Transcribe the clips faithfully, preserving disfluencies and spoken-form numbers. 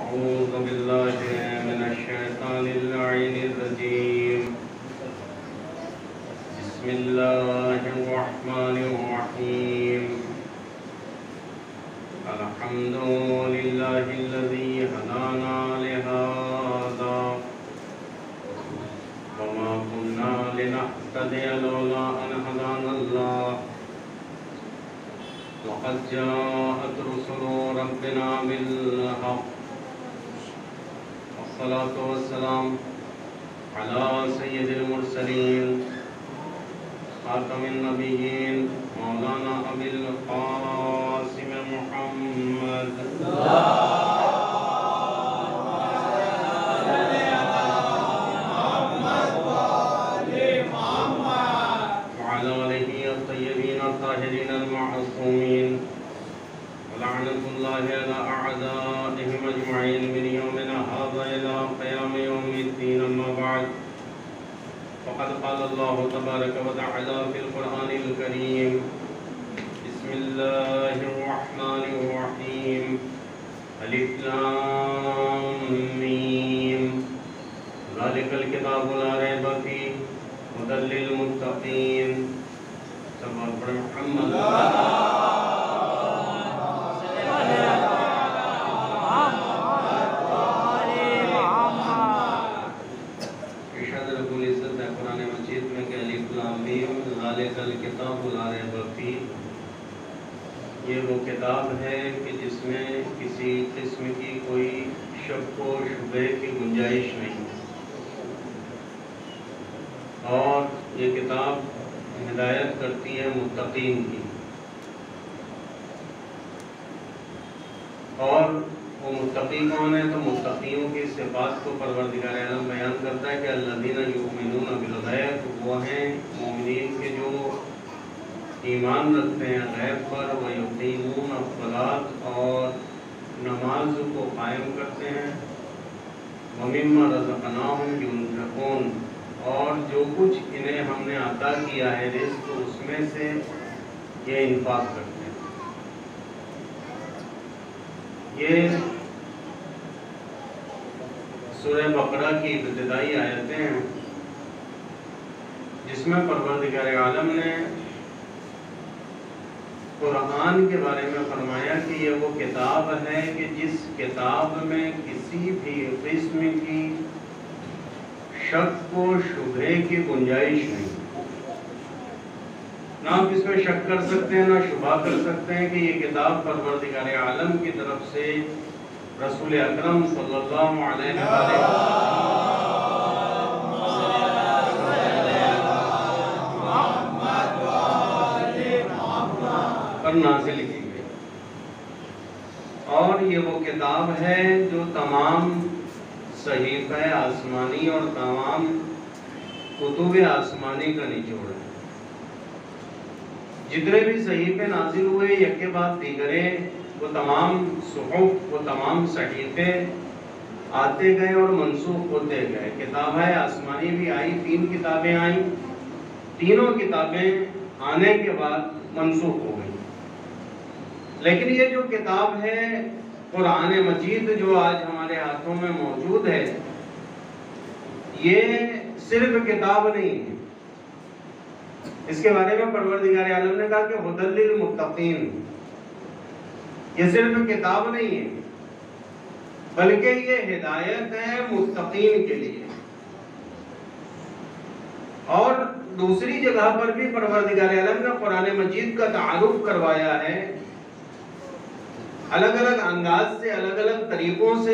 أعوذ بالله من الشيطان اللعين الرجيم. بسم الله الرحمن الرحيم. الحمد لله الذي هدانا لهذا وما كنا لنهتدي لولا أن هدانا الله وقد جاءت رسل ربنا بالحق والصلاة والسلام على سيد المرسلين خاتم النبيين مولانا أبي القاسم محمد وعلى آله الطيبين الطاهرين المعصومين ولعنة الله على أعدائهم أجمعين من يومنا هذا إلى قيام يوم الدين. أما بعد فقد قال الله تبارك وتعالى في القرآن الكريم: بسم الله الرحمن الرحيم. ألف لام ميم. ذلك الكتاب لا ريب فيه هدى للمتقين. سبحان محمد یہ وہ کتاب ہے کہ جس میں کسی قسم کی کوئی شک و شبہ کی گنجائش نہیں ہے، اور یہ کتاب ہدایت کرتی ہے متقین کی. اور وہ متقی کون ہے؟ تو متقیوں کی صفات کو پروردگار عالم بیان کرتا ہے کہ الذین یؤمنون بالغیب، وہ ہیں مومنین کے جو ایمان رکھتے ہیں غیب پر، وَيُقِيمُونَ الصَّلَاةَ، اور نماز کو قائم کرتے ہیں، وَمِمَّا رَزَقْنَاهُمْ يُنْفِقُونَ، اور جو کچھ انہیں ہم نے عطا کیا ہے رزق، اس میں سے یہ انفاق کرتے ہیں. یہ سورہ بقرہ کی ابتدائی آیتیں ہیں جس میں پروردگار عالم نے قرآن کے بارے میں فرمایا کہ یہ وہ کتاب ہے کہ جس کتاب میں کسی بھی قسم کی شک و شبہ کی گنجائش نہیں. نہ آپ اس میں شک کر سکتے ہیں نہ شبہ کر سکتے ہیں کہ یہ کتاب پروردگار عالم کی طرف سے رسول اکرم صلی اللہ علیہ وسلم پر نازل کی گئی. اور یہ وہ کتاب ہے جو تمام صحیفہ آسمانی اور تمام کتب آسمانی کا نچوڑ ہے. جتنے بھی صحیفے نازل ہوئے یک کے بعد دیگرے، وہ تمام صحف، وہ تمام صحیفے آتے گئے اور منسوخ ہوتے گئے. کتابیں آسمانی بھی آئی، تین کتابیں آئیں، تینوں کتابیں آنے کے بعد منسوخ ہو گئی. لیکن یہ جو کتاب ہے قرآن مجید جو آج ہمارے ہاتھوں میں موجود ہے، یہ صرف کتاب نہیں ہے. اس کے بارے میں پروردگار عالم نے کہا کہ ھدی للمتقین. یہ صرف کتاب نہیں ہے بلکہ یہ ہدایت ہے متقین کے لیے. اور دوسری جگہ پر بھی پروردگار عالم نے قرآن مجید کا تعارف کروایا ہے الگ الگ انداز سے، الگ الگ طریقوں سے،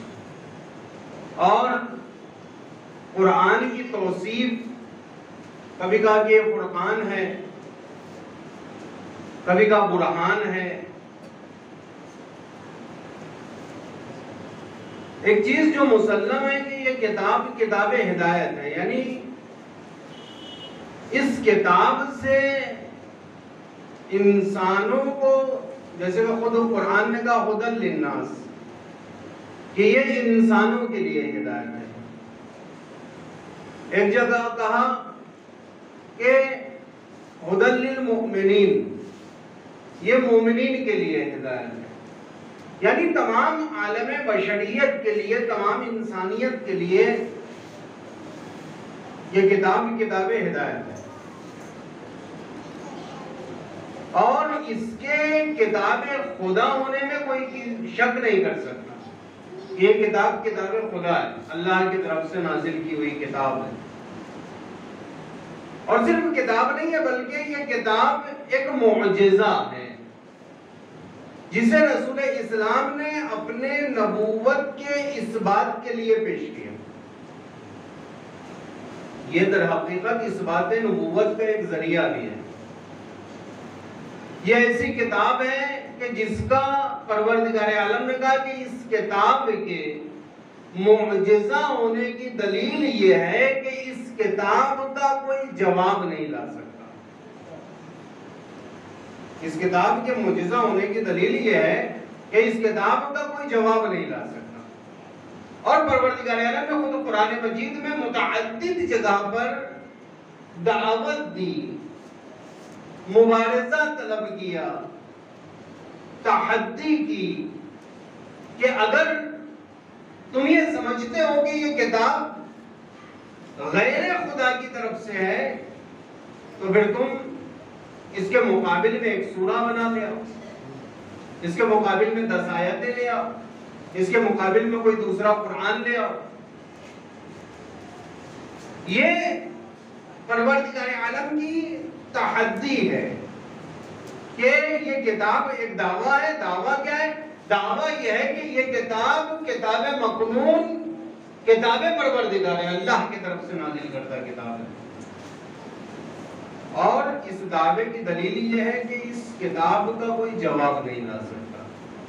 اور قرآن کی توصیف کبھی کہا کہ یہ فرقان ہے، کبھی کہا برہان ہے. ایک چیز جو مسلم ہے کہ یہ کتاب کتاب ہدایت ہے، یعنی اس کتاب سے انسانوں کو، جیسے کہ خود قرآن نے کہا ھدی للناس، کہ یہ انسانوں کے لیے ہدایت ہے. ایک جگہ کہا کہ ھدی للمؤمنین، یہ مومنین کے لیے ہدایت ہے. یعنی تمام عالم بشریت کے لیے، تمام انسانیت کے لیے یہ کتاب کتاب ہدایت ہے، اور اس کے کتاب خدا ہونے میں کوئی شک نہیں کر سکتا۔ یہ کتاب کتاب خدا ہے، اللہ کی طرف سے نازل کی ہوئی کتاب ہے، اور صرف کتاب نہیں ہے بلکہ یہ کتاب ایک معجزہ ہے جسے رسول اسلام نے اپنے نبوت کے اس بات کے لیے پیش کیا۔ یہ در حقیقت اس بات نبوت کا ایک ذریعہ بھی ہے۔ یہ ایسی کتاب ہے کہ جس کا پروردگار عالم نے کہا کہ اس کتاب کے معجزہ ہونے کی دلیل یہ ہے کہ اس کتاب کا کوئی جواب نہیں لا سکتا۔ اس کتاب کے معجزہ ہونے کی دلیل یہ ہے کہ اس کتاب کا کوئی جواب نہیں لا سکتا، اور پروردگار عالم نے خود قرآن مجید میں متعدد جگہ پر دعوت دی، مبارزہ طلب کیا، تحدی کی کہ اگر تم یہ سمجھتے ہو کہ یہ کتاب غیر خدا کی طرف سے ہے تو پھر تم اس کے مقابل میں ایک سورہ بنا لے آؤ، اس کے مقابل میں دس آیتیں لے آؤ، اس کے مقابل میں کوئی دوسرا قرآن لے آؤ۔ یہ پروردگار عالم کی تحدی ہے کہ یہ کتاب ایک دعویٰ ہے۔ دعویٰ کیا ہے؟ دعویٰ یہ ہے کہ یہ کتاب کتاب مکنون، کتاب پروردگار اللہ کی طرف سے نازل کردہ کتاب ہے، اور اس دعوے کی دلیل یہ ہے کہ اس کتاب کا کوئی جواب نہیں لا سکتا،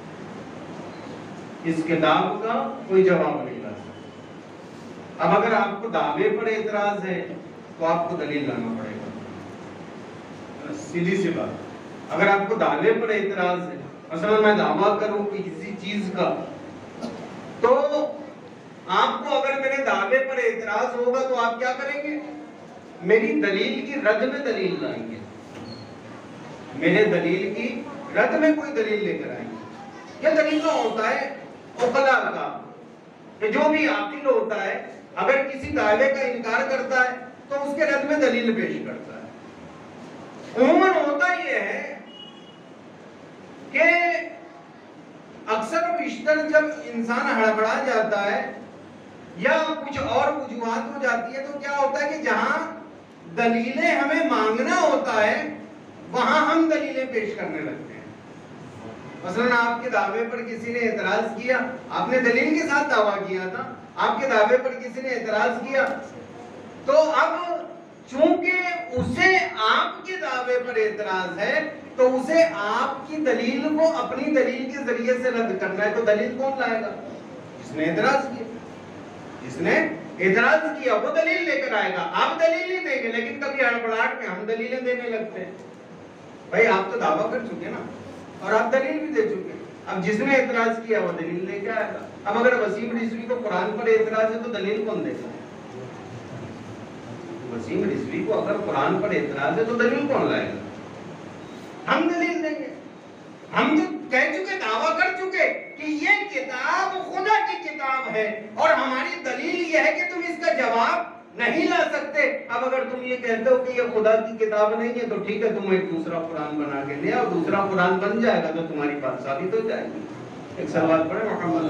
اس کتاب کا کوئی جواب نہیں لا سکتا۔ اب اگر آپ کو دعوے پر اعتراض ہے تو آپ کو دلیل لانا پڑے گا، سیدھی سی بات۔ اگر آپ کو دعوے پر اعتراض ہے، مثلا میں دعویٰ کروں کسی چیز کا، تو آپ کو اگر میرے دعوے پر اعتراض ہوگا تو آپ کیا کریں گے؟ میری دلیل کی رد میں دلیل لائیں گے، میرے دلیل کی رد میں کوئی دلیل لے کر آئیں گے۔ یہ طریقہ ہوتا ہے عقلاء کا، کہ جو بھی عاقل ہوتا ہے اگر کسی دعوے کا انکار کرتا ہے تو اس کے رد میں دلیل پیش کرتا ہے۔ عموماً ہوتا یہ ہے کہ اکثر و بیشتر جب انسان ہڑبڑا جاتا ہے یا کچھ اور وجوہات ہو جاتی ہے تو کیا ہوتا ہے کہ جہاں دلیلیں ہمیں مانگنا ہوتا ہے وہاں ہم دلیلیں پیش کرنے لگتے ہیں۔ مثلا آپ کے دعوے پر کسی نے اعتراض کیا، آپ نے دلیل کے ساتھ دعویٰ کیا تھا، آپ کے دعوے پر کسی نے اعتراض کیا، تو اب چونکہ اسے آپ کے دعوے پر اعتراض ہے تو اسے آپ کی دلیل کو اپنی دلیل کے ذریعے سے رد کرنا ہے، تو دلیل کون لائے گا؟ جس نے اعتراض کیا، جس نے اعتراض کیا وہ دلیل لے کر آئے گا۔ آپ دلیل نہیں دیں گے، لیکن کبھی ہڑبڑاہٹ میں ہم دلیلیں دینے لگتے ہیں۔ بھائی آپ تو دعویٰ کر چکے نا، اور آپ دلیل بھی دے چکے، اب جس نے اعتراض کیا وہ دلیل لے کے آئے گا۔ اب اگر وسیم رضوی کو قرآن پر اعتراض ہے تو دلیل کون دے گا؟ وسیم رضوی کو اگر قرآن پر اعتراض ہے تو دلیل کون لائے گا؟ ہم دلیل دیں گے۔ ہم تو کہہ چکے، دعویٰ کر چکے کہ یہ کتاب خدا کی کتاب ہے، اور ہماری دلیل یہ ہے کہ تم اس کا جواب نہیں لا سکتے۔ اب اگر تم یہ کہتے ہو کہ یہ خدا کی کتاب نہیں ہے تو ٹھیک ہے، تم ایک دوسرا قرآن بنا کے لے آؤ، دوسرا قرآن بن جائے گا تو تمہاری بات ثابت ہو جائے گی۔ ایک سوال پڑھے محمد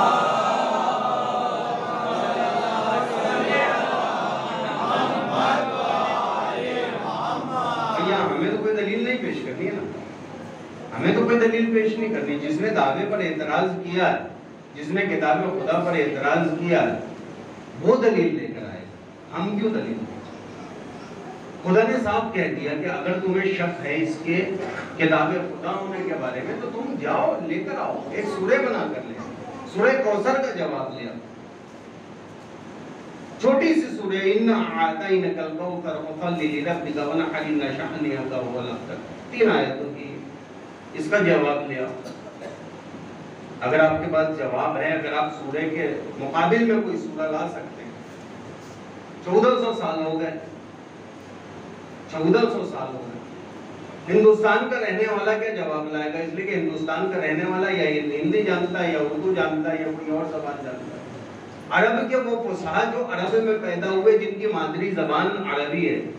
بھیا، ہمیں تو کوئی دلیل نہیں پیش کرنی ہے نا، ہمیں تو کوئی دلیل پیش نہیں کرنی۔ جس نے دعوے پر اعتراض کیا ہے، جس نے کتاب خدا پر اعتراض کیا ہے، وہ دلیل لے کر آئے، ہم کیوں دلیل دیں؟ خدا نے صاحب کہہ دیا کہ اگر تمہیں شک ہے اس کے کتاب خدا ہونے کے بارے میں تو تم جاؤ لے کر آؤ، ایک سورہ بنا کر لے، سورہ کوثر کا جواب لے آؤ، چھوٹی سی سورہ اِنَّا أَعْطَيْنَاكَ الْكَوْثَرَ فَصَلِّ لِرَبِّكَ وَانْحَرْ إِنَّ شَانِئَكَ هُوَ الْأَبْتَرُ، تین آیتوں کی اس کا جواب لے آؤ۔ اگر آپ کے پاس جواب ہے، اگر آپ سورہ کے مقابل میں کوئی سورہ لا سکتے ہیں، چودہ سو سال ہو گئے، چودہ سو سال ہو گئے، ہندوستان کا رہنے والا کیا جواب لائے گا؟ اس لیے کہ ہندوستان کا رہنے والا یا ہندی جانتا ہے یا اردو جانتا ہے یا کوئی اور زبان جانتا ہے۔ عرب کے وہ فصاحت جو عرب میں پیدا ہوئے، جن کی مادری زبان عربی ہے،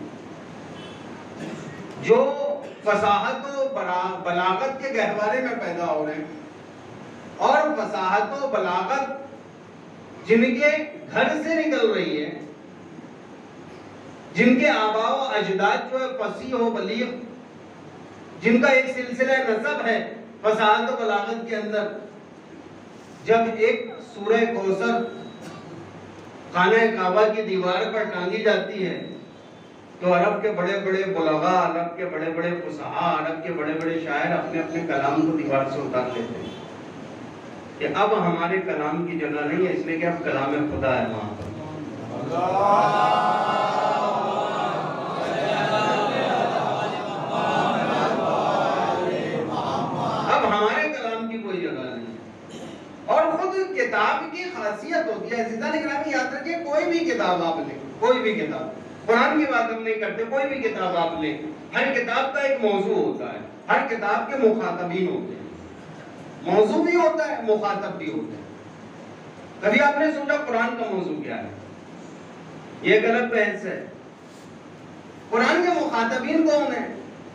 جو فصاحت و بلاغت کے گہوارے میں پیدا ہو رہے ہیں، اور فصاحت و بلاغت جن کے گھر سے نکل رہی ہے، جن کے آباء و اجداد جو ہے فصیح و بلیغ، جن کا ایک سلسلہ نسب ہے فصاحت و بلاغت کے اندر، جب ایک سورہ کوثر خانہ کعبہ کی دیوار پر ٹانگی جاتی ہے تو عرب کے بڑے بڑے بلغاء، عرب کے بڑے بڑے فصحاء، عرب کے بڑے بڑے شاعر اپنے اپنے کلام کو دیوار سے اتار لیتے ہیں کہ اب ہمارے کلام کی جگہ نہیں ہے، اس لیے کہ اب کلام خدا ہے وہاں پر۔ اب ہمارے کلام کی کوئی جگہ نہیں ہے۔ اور خود کتاب کی خاصیت ہوتی ہے، عزیزان اکرامی یاد رکھیں، کوئی بھی کتاب آپ لیں، کوئی بھی کتاب، قرآن کی بات ہم نہیں کرتے، کوئی بھی کتاب آپ لیں، ہر کتاب کا ایک موضوع ہوتا ہے، ہر کتاب کے مخاطبین ہوتے ہیں، موضوع بھی ہوتا ہے، مخاطب بھی ہوتے ہیں۔ کبھی آپ نے سوچا قرآن کا موضوع کیا ہے؟ یہ غلط بحث ہے۔ قرآن کے مخاطبین کون ہیں؟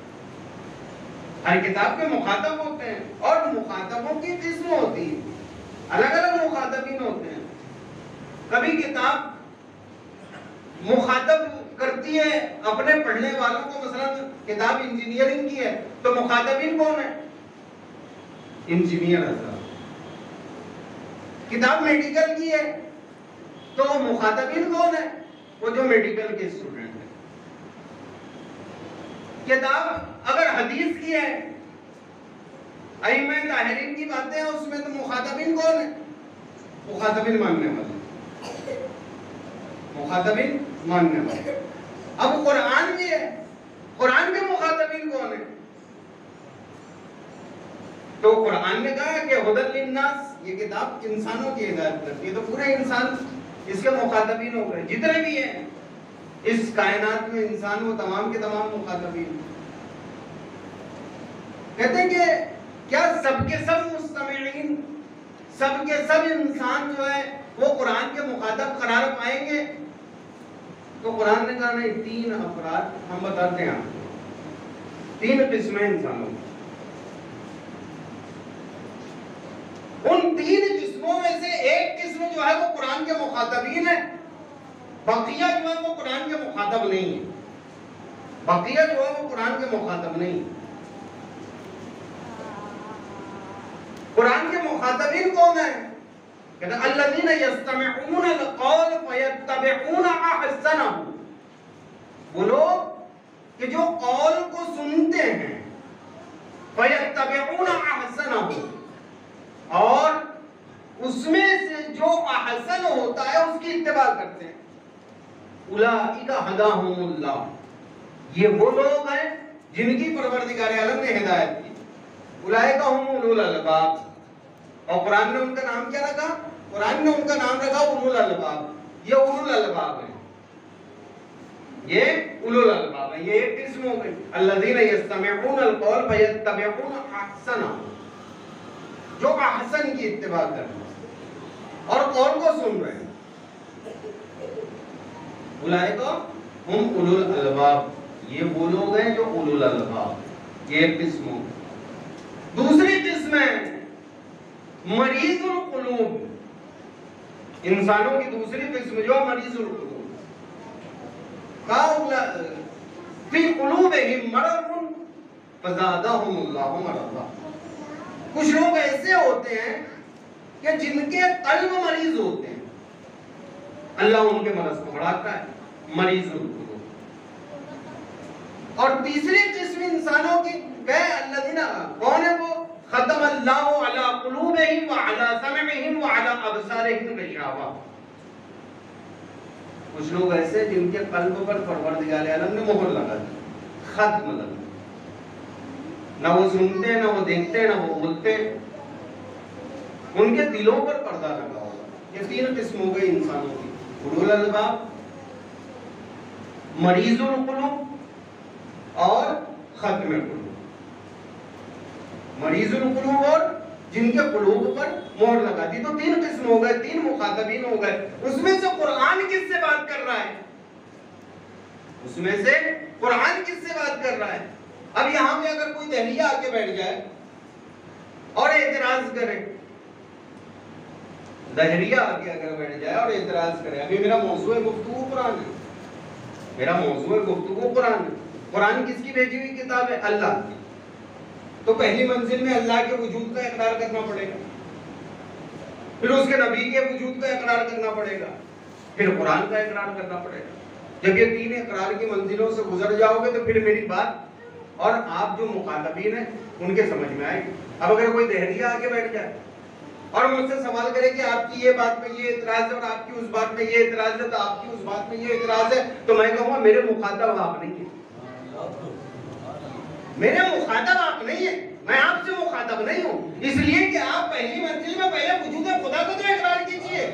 ہر کتاب کے مخاطب ہوتے ہیں، اور مخاطبوں کی قسم ہوتی ہے، الگ الگ مخاطبین ہوتے ہیں۔ کبھی کتاب مخاطب کرتی ہے اپنے پڑھنے والوں کو، مثلا کتاب انجینئرنگ کی ہے تو مخاطبین کون ہیں؟ انجینئر حضرات۔ کتاب میڈیکل کی ہے تو مخاطبین کون ہیں؟ وہ جو میڈیکل کے اسٹوڈنٹ ہیں۔ کتاب اگر حدیث کی ہے، ائمہ طاہرین کی باتیں ہیں، اس میں تو مخاطبین کون ہیں؟ مخاطبین ماننے والے، مخاطبین ماننے والے۔ اب قرآن بھی ہے، قرآن کے مخاطبین کون ہیں؟ تو قرآن نے کہا کہ ہدی للناس، یہ کتاب انسانوں کی ہدایت کرتی ہے، تو پورے انسان اس کے مخاطبین ہو گئے، جتنے بھی ہیں اس کائنات میں انسان، وہ تمام کے تمام مخاطبین۔ کہتے ہیں کہ کیا سب کے سب مستمعین، سب کے سب انسان جو ہے وہ قرآن کے مخاطب قرار پائیں گے؟ تو قرآن نے کہا نہیں، تین افراد ہم بتاتے ہیں، تین قسمیں انسانوں کی۔ ان تین قسموں میں سے ایک قسم جو ہے وہ قرآن کے مخاطبین ہے، بقیہ جو ہے وہ قرآن کے مخاطب نہیں ہے، بقیہ جو ہے وہ قرآن کے مخاطب نہیں۔ قرآن کے مخاطبین کون ہیں؟ کہتے ہیں الذین یستمعون القول فیتبعون احسنہ، وہ لوگ کہ جو قول کو سنتے ہیں، فیتبعون احسنہ، اور اس میں سے جو احسن ہوتا ہے اس کی اتباع کرتے ہیں۔ اولئک ھداھم اللہ، یہ وہ لوگ ہیں جن کی پروردگار عالم نے ہدایت کی۔ اولئک ھم اولو الالباب، اور قرآن نے ان کا نام کیا رکھا؟ قرآن نے ان کا نام رکھا اولو الالباب۔ یہ اولو الالباب ہیں، یہ اولو الالباب ہیں، یہ ایک قسم ہو گئی۔ الذین یستمعون القول فیتبعون احسنہ، جو احسن کی اتباع کر رہے ہیں اور قول کو سن رہے ہیں۔ اولئک ہم اولو الالباب، یہ وہ لوگ ہیں جو اولو الالباب، یہ ایک قسم ہو گئی۔ دوسری قسم ہے مریض القلوب، انسانوں کی دوسری قسم جو مریض القلوب، فی قلوبہم مرض فزادہم اللہ مرضا۔ کچھ لوگ ایسے ہوتے ہیں کہ جن کے قلب مریض ہوتے ہیں، اللہ ان کے مرض کو بڑھاتا ہے، مریض القلوب۔ اور تیسری قسم انسانوں کی کہ الذین، کون ہے وہ؟ ختم اللہ علی قلوبہم وعلی سمعہم وعلی ابصارہم غشاوہ۔ کچھ لوگ ایسے جن کے قلب پر پروردگار عالم نے مہر لگا دی، ختم لگا، نہ وہ سنتے نہ وہ دیکھتے نہ وہ بولتے، ان کے دلوں پر پردہ لگا ہوگا۔ یہ تین قسم ہو گئی انسانوں کی، اولو الالباب، مریض القلوب اور ختم القلوب۔ مریض القلوب اور جن کے قلوب پر مہر لگا دی. تو تین قسم ہو گئے, تین مخاطبین ہو گئے. اس میں سے قرآن کس سے بات کر رہا ہے؟ اس میں سے قرآن کس سے بات کر رہا ہے؟ اب یہاں پہ اگر کوئی دہلیہ آ کے بیٹھ جائے اور اعتراض کرے, دہلیہ آ کے اگر بیٹھ جائے اور اعتراض کرے, ابھی میرا موضوع گفتگو قرآن ہے, میرا موضوع گفتگو قرآن ہے. قرآن کس کی بھیجی ہوئی کتاب ہے؟ اللہ کی. تو پہلی منزل میں اللہ کے وجود کا اقرار کرنا پڑے گا, پھر اس کے نبی کے وجود کا اقرار کرنا پڑے گا, پھر قرآن کا اقرار کرنا پڑے گا. جب یہ تین اقرار کی منزلوں سے گزر جاؤ گے تو پھر میری بات اور آپ جو مخاطبین ہیں ان کے سمجھ میں آئے گی. اب اگر کوئی دہلیہ آ کے بیٹھ جائے اور مجھ سے سوال کرے کہ آپ کی یہ بات میں یہ اعتراض ہے اور آپ کی اس بات میں یہ اعتراض ہے, تو آپ کی اس بات میں یہ اعتراض ہے, تو میں کہوں گا میرے مخاطب آپ نہیں ہیں, میرے مخاطب آپ نہیں ہیں, میں آپ سے مخاطب نہیں ہوں. اس لیے کہ آپ پہلی منزل میں پہلے وجود خدا کا تو اقرار کیجئے,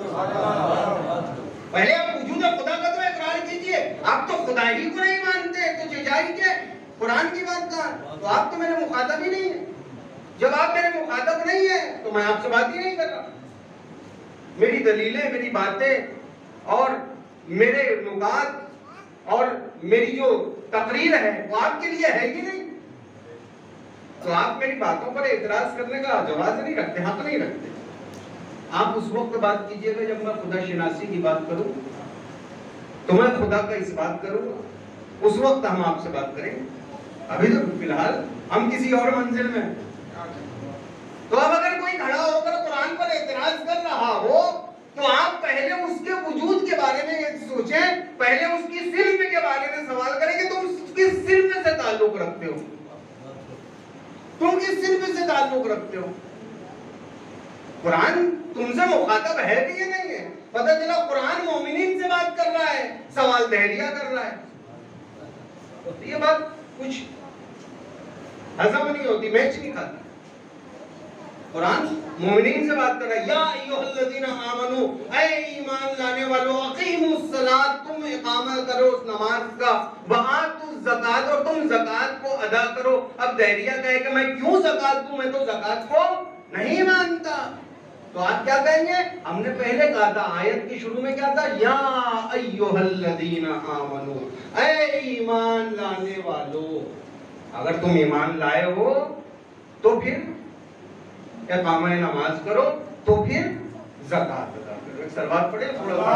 پہلے آپ وجود خدا کا تو اقرار کیجئے. آپ تو خدا ہی کو نہیں مانتے تو ججائی کے قرآن کی بات کہاں؟ تو آپ تو میرے مخاطب ہی نہیں ہیں. جب آپ میرے مخاطب نہیں ہیں تو میں آپ سے بات ہی نہیں کر رہا. میری دلیلیں, میری باتیں اور میرے نکات اور میری جو تقریر ہے وہ آپ کے لیے ہے ہی نہیں. تو آپ میری باتوں پر اعتراض کرنے کا جواز نہیں رکھتے, حق نہیں رکھتے. آپ اس وقت بات کیجئے گا جب میں خدا شناسی کی بات کروں, تو میں خدا کا اس بات کروں گا, اس وقت ہم آپ سے بات کریں گے. ابھی تو فی الحال ہم کسی اور منزل میں. تو اب اگر کوئی کھڑا ہو کر قرآن پر اعتراض کر رہا ہو تو آپ پہلے اس کے وجود کے بارے میں یہ سوچیں, پہلے اس کی صرف کے بارے میں سوال کریں کہ تم کس صرف سے تعلق رکھتے ہو, تم کس صرف سے تعلق رکھتے ہو. قرآن تم سے مخاطب ہے بھی یہ نہیں ہے. پتہ چلا قرآن مومنین سے بات کر رہا ہے, سوال دہلیہ کر رہا ہے. یہ بات کچھ ہضم نہیں ہوتی, میچ نہیں کھاتی. قرآن مومنین سے بات کر رہا ہے, یا ایھا الذین آمنو, اے ایمان لانے والو, اقیموا الصلاۃ, تم اقامہ کرو اس نماز کا, وآتوا الزکوٰۃ, اور تم زکوٰۃ کو ادا کرو. اب دہلیہ کہے کہ میں کیوں زکوٰۃ دوں, میں تو زکوٰۃ کو نہیں مانتا. تو آپ کیا کہیں گے؟ ہم نے پہلے کہا تھا آیت کی شروع میں کیا تھا, یا ایھا الذین آمنو, اے ایمان لانے والو. اگر تم ایمان لائے ہو تو پھر اقامہ نماز کرو, تو پھر زکوٰۃ ادا کرو. ایک سلوات پڑھیں تھوڑا.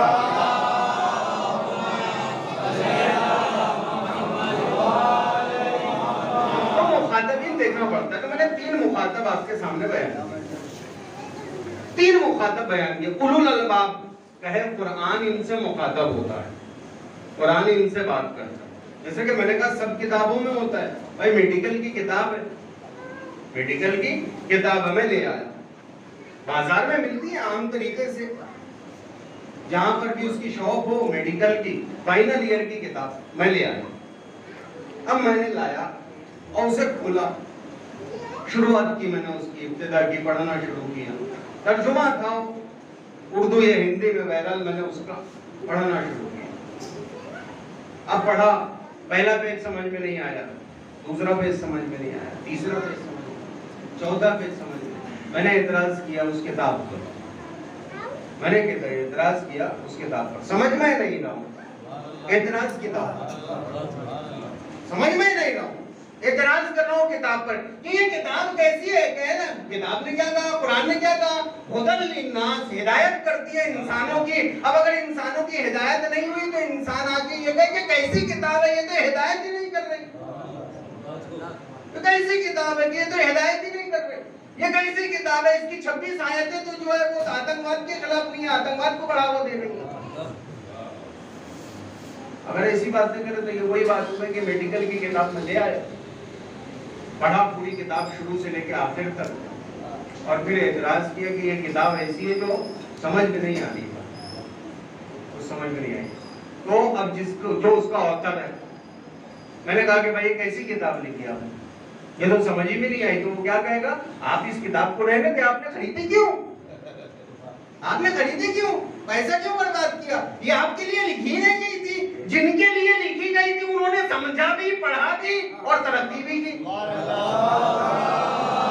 تو مخاطبین دیکھنا پڑتا ہے. تو میں نے تین مخاطب آپ کے سامنے بیان کیے, تین مخاطب بیان کیے. اولو الالباب کہے قرآن ان سے مخاطب ہوتا ہے, قرآن ان سے بات کرتا ہے. جیسے کہ میں نے کہا سب کتابوں میں ہوتا ہے. بھائی میڈیکل کی کتاب ہے, میڈیکل کی کتاب ہمیں لے آیا, بازار میں ملتی ہے عام طریقے سے, جہاں پر بھی اس کی شاپ ہو میڈیکل کی, فائنل ایئر کی کتاب میں لے آیا. اب میں نے لایا اور اسے کھولا, شروعات کی میں نے اس کی, ابتدا کی, پڑھنا شروع کیا. ترجمہ تھا اردو یا ہندی میں, بہرحال میں نے اس کا پڑھنا شروع کیا. اب پڑھا, پہلا پیج سمجھ میں نہیں آیا, دوسرا پیج سمجھ میں نہیں آیا, تیسرا پیج سمجھ میں, چوتھا پیج سمجھ میں. میں نے اعتراض کیا اس کتاب پر, میں نے اعتراض کیا اس کتاب پر, سمجھ میں نہیں رہا ہوں. اعتراض کتاب سمجھ میں نہیں رہا ہوں, اعتراض کر رہا ہوں کتاب پر کہ یہ کتاب کیسی ہے. کہنا کتاب نے کیا کہا, قرآن نے کیا کہا, ھدی للناس, ہدایت کرتی ہے انسانوں کی. اب اگر انسانوں کی ہدایت نہیں ہوئی تو انسان آ کے یہ کہے کہ کیسی کتاب ہے, یہ تو ہدایت ہی نہیں کر رہی. تو کیسی کتاب ہے کہ یہ تو ہدایت ہی نہیں کر رہی, یہ کیسی کتاب ہے, اس کی چھبیس آیتیں تو جو ہے وہ آتنکواد کے خلاف نہیں ہے, آتنکواد کو بڑھاوا دے رہی ہیں. اگر ایسی باتیں کریں تو یہ وہی بات ہوگی کہ میڈیکل کی کتاب میں لے آئے, پڑھا پوری کتاب شروع سے لے کے آخر تک, اور پھر اعتراض کیا کہ یہ کتاب ایسی ہے جو سمجھ میں نہیں آتی, کچھ سمجھ میں نہیں آئی. تو اب جس کو جو اس کا آتھر ہے, میں نے کہا کہ بھائی کیسی کتاب لکھی آپ نے, یہ تو سمجھ ہی میں نہیں آئی. تو وہ کیا کہے گا, آپ اس کتاب کو رہنے کہ آپ نے خریدی کیوں, آپ نے خریدی کیوں, پیسہ کیوں برباد کیا, یہ آپ کے لیے لکھی نہیں گئی تھی. جن کے لیے لکھی گئی تھی انہوں نے سمجھا بھی, پڑھا بھی اور ترقی بھی کی.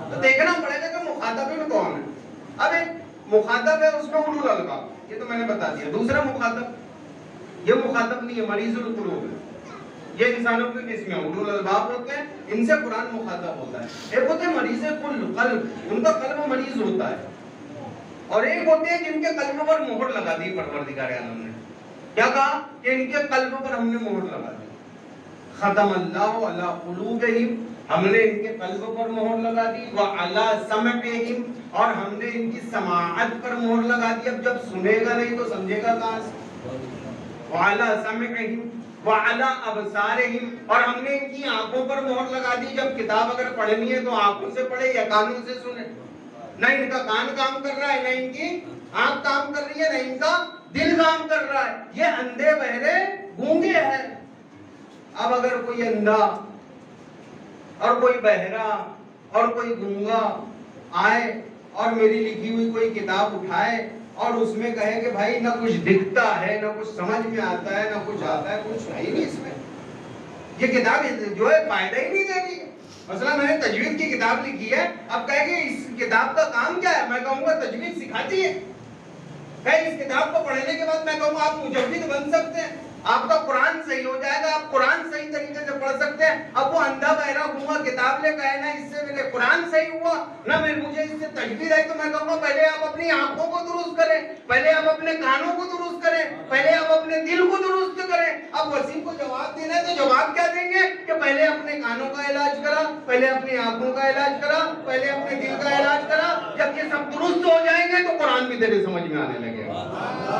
تو دیکھنا پڑے گا کہ مخاطب کون ہے. اب ایک مخاطب ہے اس میں اولو الالباب, یہ تو میں نے بتا دیا. دوسرا مخاطب, یہ مخاطب نہیں ہے, مریض القلوب ہے. یہ انسانوں کے قسم ہیں, اولو الالباب ہوتے ہیں, ان سے قرآن مخاطب ہوتا ہے. ایک ہوتے ہیں مریض قلب, ان کا قلب مریض ہوتا ہے. اور ایک ہوتے ہیں جن کے قلب پر مہر لگا دی پروردگار عالم نے. کیا کہا کہ ان کے قلب پر ہم نے مہر لگا دی. ختم اللہ علی قلوبہم, ہم نے ان کے قلب پر مہر لگا دی. وعلی سمعہم, اور ہم نے ان کی سماعت پر مہر لگا دی. اب جب سنے گا نہیں تو سمجھے گا کہاں سے. وعلی سمعہم وعلی ابصارہم, اور ہم نے ان کی آنکھوں پر مہر لگا دی. جب کتاب اگر پڑھنی ہے تو آنکھوں سے پڑھے یا کانوں سے سنے. نہ ان کا کان کام کر رہا ہے, نہ ان کی آنکھ کام کر رہی ہے, نہ ان کا دل کام کر رہا ہے. یہ اندھے بہرے گونگے ہیں. اب اگر کوئی اندھا اور کوئی بہرا اور کوئی گونگا آئے اور میری لکھی ہوئی کوئی کتاب اٹھائے اور اس میں کہے کہ بھائی نہ کچھ دکھتا ہے, نہ کچھ سمجھ میں آتا ہے, نہ کچھ آتا ہے, کچھ ہے ہی نہیں اس میں, یہ کتاب جو ہے فائدہ ہی نہیں دے رہی ہے. مثلا میں نے تجوید کی کتاب لکھی ہے, اب کہے کہ اس کتاب کا کام کیا ہے, میں کہوں گا تجوید سکھاتی ہے. کہ اس کتاب کو پڑھنے کے بعد میں کہوں گا آپ مجوید بن سکتے ہیں, آپ کا قرآن صحیح ہو جائے گا, آپ قرآن صحیح طریقے سے پڑھ سکتے ہیں. اب وہ اندھا بہرا گونگا کتاب لے کہے نا اس سے میرے قرآن صحیح ہوا, نہ مجھے اس سے تجوید آئی, تو میں کہوں گا پہلے آپ اپنی آنکھوں کو درست کریں, پہلے آپ اپنے کانوں کو درست کریں, پہلے آپ اپنے دل کو درست کریں. اب وسیم کو جواب دینا ہے تو جواب کیا دیں گے کہ پہلے اپنے کانوں کا علاج کرا, پہلے اپنی آنکھوں کا علاج کرا, پہلے اپنے دل کا علاج کرا. جب یہ سب درست ہو جائیں گے تو قرآن بھی تیرے سمجھ میں آنے لگے گا.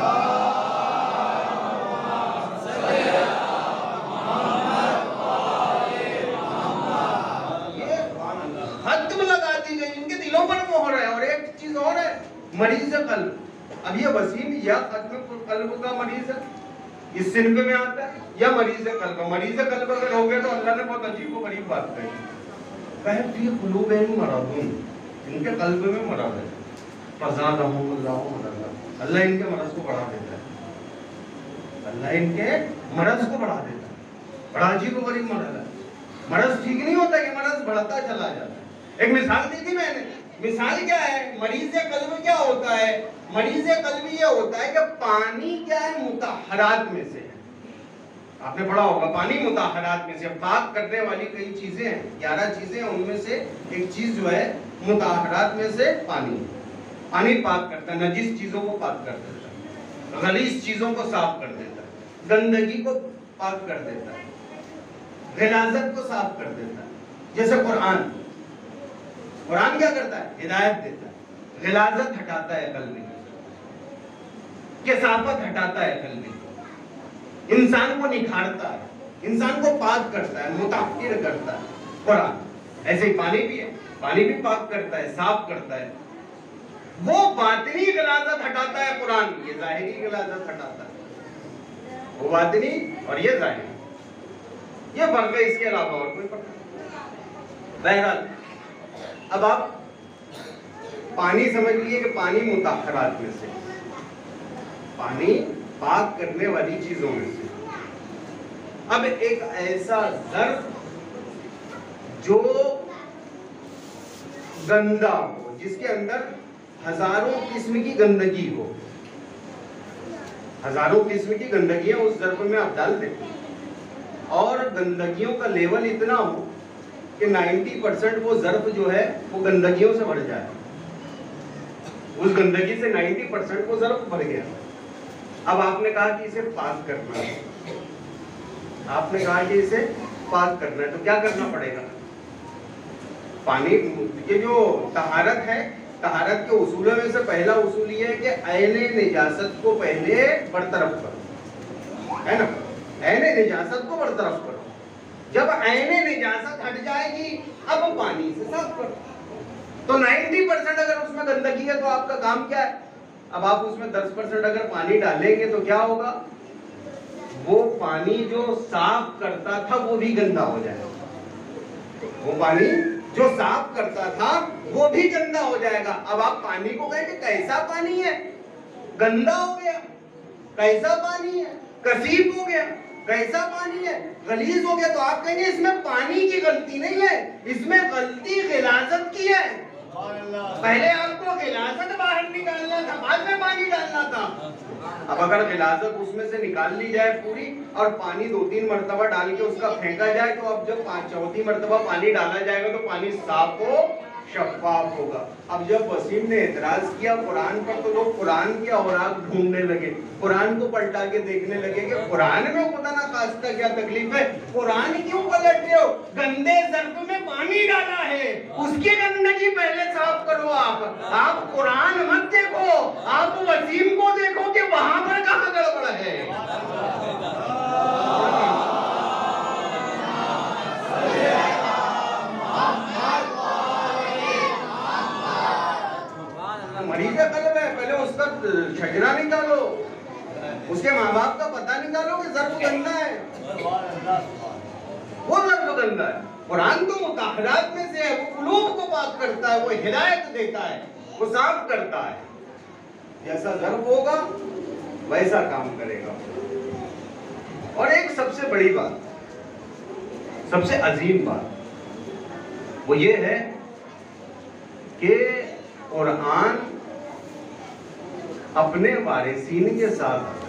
ختم لگا دی گئی, ان کے دلوں پر مہر ہے. اور ایک چیز اور ہے, مریض قلب. اب یہ وسیم یا ختم قلب کا مریض ہے, اس صنف میں آتا ہے, یا مریض قلب. مریض قلب اگر ہو گئے تو اللہ نے بہت عجیب و غریب بات کہی, کہے فی قلوبہم مرض, ان کے قلب میں مرض ہے. فزادہم اللہ مرضا, اللہ ان کے مرض کو بڑھا دیتا ہے. اللہ ان کے مرض کو بڑھا دیتا ہے. بڑا عجیب و غریب مرض ہے. مرض ٹھیک نہیں ہوتا, یہ مرض بڑھتا چلا جاتا ہے. ایک مثال دی تھی میں نے. مثال کیا ہے, مریض قلب کیا ہوتا ہے؟ مریض قلب یہ ہوتا ہے کہ پانی کیا ہے, مطہرات میں سے ہے. آپ نے پڑھا ہوگا پانی مطہرات میں سے, پاک کرنے والی کئی چیزیں ہیں, گیارہ چیزیں ہیں, ان میں سے ایک چیز جو ہے مطہرات میں سے پانی. پانی پاک کرتا ہے, نجس چیزوں کو پاک کر دیتا ہے, غلیظ چیزوں کو صاف کر دیتا ہے, گندگی کو پاک کر دیتا ہے, غلاظت کو صاف کر دیتا ہے. جیسے قرآن, قرآن کیا کرتا ہے؟ ہدایت دیتا ہے, غلاظت ہٹاتا ہے قلب کی, کثافت ہٹاتا ہے قلب کی, انسان کو نکھارتا ہے, انسان کو پاک کرتا ہے, مطہر کرتا ہے قرآن. ایسے ہی پانی بھی ہے, پانی بھی پاک کرتا ہے, صاف کرتا ہے. وہ باطنی غلاظت ہٹاتا ہے قرآن, یہ ظاہری غلاظت ہٹاتا ہے. وہ باطنی اور یہ ظاہری, یہ فرق ہے, اس کے علاوہ اور کوئی فرق نہیں. بہرحال اب آپ پانی سمجھ لیے کہ پانی مطہرات میں سے, پانی پاک کرنے والی چیزوں میں سے. اب ایک ایسا ظرف جو گندا ہو, جس کے اندر ہزاروں قسم کی گندگی ہو, ہزاروں قسم کی گندگیاں اس ظرف میں آپ ڈال دیں, اور گندگیوں کا لیول اتنا ہو کہ نائنٹی پرسنٹ وہ ظرف جو ہے وہ گندگیوں سے بھر جائے. اس گندگی سے نائنٹی پرسنٹ وہ ظرف بھر گیا. اب آپ نے کہا کہ اسے پاک کرنا ہے, آپ نے کہا کہ اسے پاک کرنا ہے, تو کیا کرنا پڑے گا؟ پانی, یہ جو طہارت ہے, طہارت کے اصولوں میں سے پہلا اصول یہ ہے کہ عین نجاست کو پہلے برطرف کرو, ہے نا, عین نجاست کو برطرف کرو. جب عین نجاست ہٹ جائے گی اب پانی سے صاف کرو. تو نائنٹی پرسنٹ اگر اس میں گندگی ہے تو آپ کا کام کیا ہے؟ اب آپ اس میں دس پرسنٹ اگر پانی ڈالیں گے تو کیا ہوگا؟ وہ پانی جو صاف کرتا تھا وہ بھی گندا ہو جائے گا. وہ پانی جو صاف کرتا تھا وہ بھی گندا ہو جائے گا. اب آپ پانی کو کہیں کہ کیسا پانی ہے؟ گندا ہو گیا. کیسا پانی ہے؟ کثیف ہو گیا. کیسا پانی ہے؟ غلیظ ہو گیا. تو آپ کہیں گے اس میں پانی کی غلطی نہیں ہے, اس میں غلطی غلاظت کی ہے. پہلے آپ کو غلاظت باہر نکالنا تھا, بعد میں پانی ڈالنا تھا. اب اگر غلاظت اس میں سے نکال لی جائے پوری اور پانی دو تین مرتبہ ڈال کے اس کا پھینکا جائے, تو اب جب چوتھی مرتبہ پانی ڈالا جائے گا تو پانی صاف ہو شفاف ہوگا. اب جب وسیم نے اعتراض کیا قرآن پر تو لوگ قرآن کے اوراق ڈھونڈنے لگے, قرآن کو پلٹا کے دیکھنے لگے کہ قرآن میں خدا نہ خواستہ کیا تکلیف ہے, قرآن کیوں پلٹ رہے ہو؟ گندے ظرف میں پانی ڈالا ہے, اس کی گندگی پہلے صاف کرو. آپ آپ قرآن مت دیکھو, آپ وسیم کو دیکھو کہ وہاں پر کہاں گڑبڑ ہے. مریض قلب ہے, پہلے اس کا شجرہ نکالو, اس کے ماں باپ کا پتہ نکالو کہ ظرف گندہ ہے. وہ ظرف گندہ ہے. قرآن تو مطہرات میں سے ہے, وہ قلوب کو پاک کرتا ہے, وہ ہدایت دیتا ہے, وہ صاف کرتا ہے. جیسا ظرف ہوگا ویسا کام کرے گا. اور ایک سب سے بڑی بات, سب سے عظیم بات وہ یہ ہے کہ قرآن اپنے وارثین کے ساتھ,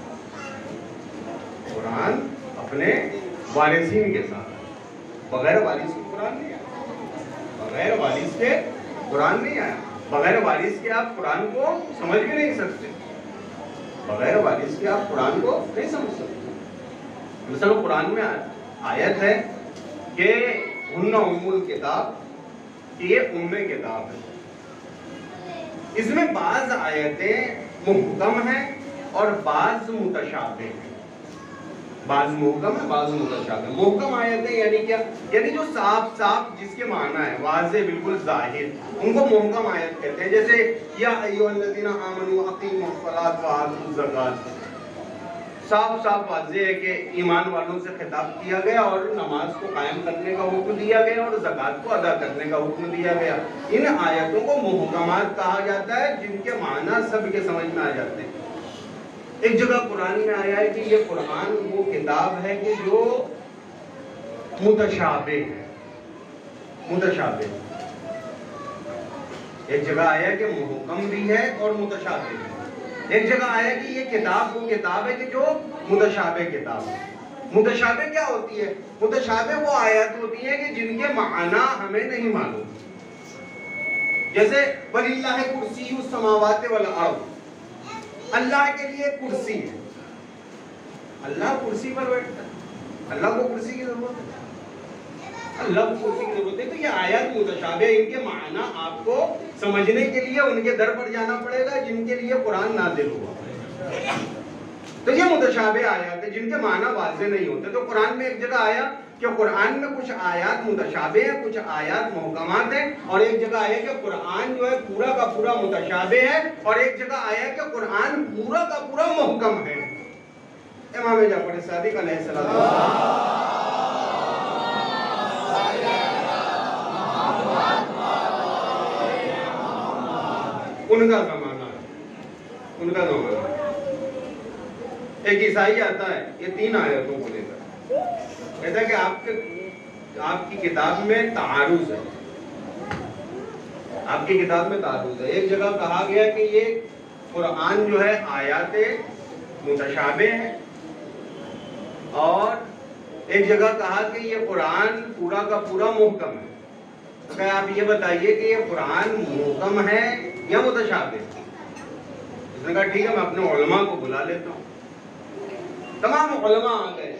قرآن اپنے وارثین کے ساتھ, بغیر وارث کے قرآن نہیں آیا, بغیر وارث کے قرآن نہیں آیا. بغیر وارث کے آپ قرآن کو سمجھ بھی نہیں سکتے, بغیر وارث کے آپ قرآن کو نہیں سمجھ سکتے. مثلا قرآن میں آیت ہے کہ ہن ام الکتاب, کہ یہ ام کتاب ہے. اس میں بعض آیتیں محکم ہیں اور بعض متشابہ ہیں. بعض محکم ہے, بعض متشابہ. محکم آیتیں یعنی کیا؟ یعنی جو صاف صاف جس کے معنی ہے واضح بالکل ظاہر, ان کو محکم آیت کہتے ہیں. جیسے یا ایھا الذین آمنوا اقیموا الصلاۃ وآتوا الزکاۃ, صاف صاف واضح ہے کہ ایمان والوں سے خطاب کیا گیا اور نماز کو قائم کرنے کا حکم دیا گیا اور زکوٰۃ کو ادا کرنے کا حکم دیا گیا. ان آیتوں کو محکمات کہا جاتا ہے جن کے معنی سب کے سمجھ میں آ جاتے ہیں. ایک جگہ قرآن میں آیا ہے کہ یہ قرآن وہ کتاب ہے کہ جو متشابہ ہے, متشابہ. ایک جگہ آیا کہ محکم بھی ہے اور متشابہ بھی. ایک جگہ آیا کہ یہ کتاب وہ کتاب ہے کہ جو متشابہ کتاب ہے. متشابہ کیا ہوتی ہے؟ متشابہ وہ آیات ہوتی ہیں کہ جن کے معنی ہمیں نہیں معلوم. جیسے وَلِلَّهِ كُرْسِيُّ السَّمَاوَاتِ وَالْأَرْضِ, اللہ کے لیے کرسی ہے, اللہ کرسی پر بیٹھتا ہے, اللہ کو کرسی کی ضرورت ہے, اللہ کو کرسی کی ضرورت ہے. تو یہ آیات متشابہ, ان کے معنی آپ کو سمجھنے کے لیے ان کے در پر جانا پڑے گا جن کے لیے قرآن نازل ہوا. تو یہ متشابہ آیات ہیں جن کے معنی واضح نہیں ہوتے. تو قرآن میں ایک جگہ آیا کہ قرآن میں کچھ آیات متشابہ ہیں, کچھ آیات محکمات ہیں, اور ایک جگہ آیا کہ قرآن جو ہے پورا کا پورا متشابہ ہے, اور ایک جگہ آیا کہ قرآن پورا کا پورا محکم ہے. امام جعفر صادق علیہ السلام ان کا زمانہ ہے, ان کا زمانہ. ایک عیسائی آتا ہے, یہ تین آیتوں کو لے کر کہتا ہے کہ آپ کے آپ کی کتاب میں تعارض ہے, آپ کی کتاب میں تعارض ہے. ایک جگہ کہا گیا کہ یہ قرآن جو ہے آیات متشابہ ہیں, اور ایک جگہ کہا کہ یہ قرآن پورا کا پورا محکم ہے. تو کہ آپ یہ بتائیے کہ یہ قرآن محکم ہے یا متشابہ؟ اس نے کہا ٹھیک ہے, میں اپنے علماء کو بلا لیتا ہوں. تمام علماء آ گئے.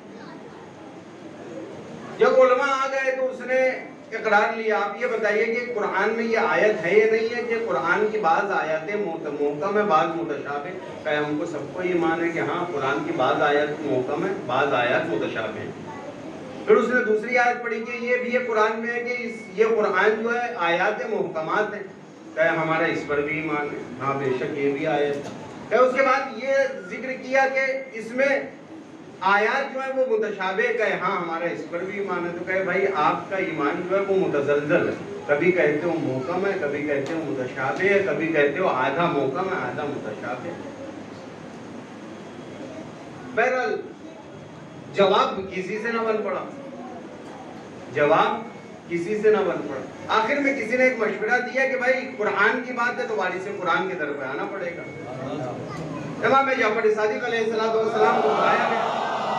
جب علماء آ گئے تو اس نے اقرار لیا, آپ یہ بتائیے کہ قرآن میں یہ آیت ہے یا نہیں ہے کہ قرآن کی بعض آیاتیں محکم ہے بعض متشابہ؟ کہ ہم کو سب کو ایمان ہے کہ ہاں قرآن کی بعض آیات محکم ہے بعض آیات متشابہ ہیں. پھر اس نے دوسری آیت پڑھی کہ یہ بھی قرآن میں ہے کہ یہ قرآن جو ہے آیات محکمات ہیں. کہ ہمارا اس پر بھی ایمان ہے, ہاں بے شک یہ بھی آیت. کہ اس کے بعد یہ ذکر کیا کہ اس میں آیات جو ہے وہ متشابہ, کہے ہاں ہمارا اس پر بھی ایمان ہے. تو کہے بھائی آپ کا ایمان جو ہے وہ متزلزل ہے, کبھی کہتے ہو محکم ہے, کبھی کہتے ہو متشابہ ہے, کبھی کہتے ہو آدھا محکم ہے آدھا متشابہ ہے. بہرحال جواب کسی سے نہ بن پڑا، جواب کسی سے نہ بن پڑا۔ آخر میں کسی نے ایک مشورہ دیا کہ بھائی قرآن کی بات ہے تو وارث قرآن کی طرف آنا پڑے گا۔ امام جعفر صادق علیہ السلام کو بلایا گیا،